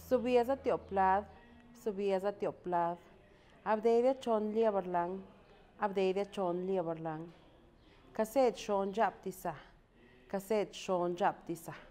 subías a tioplad, subías a tioplad, abdeide chon lieberlang, abdeide chon lieberlang. Kaset shon jap tisa, kaset shon jap tisa.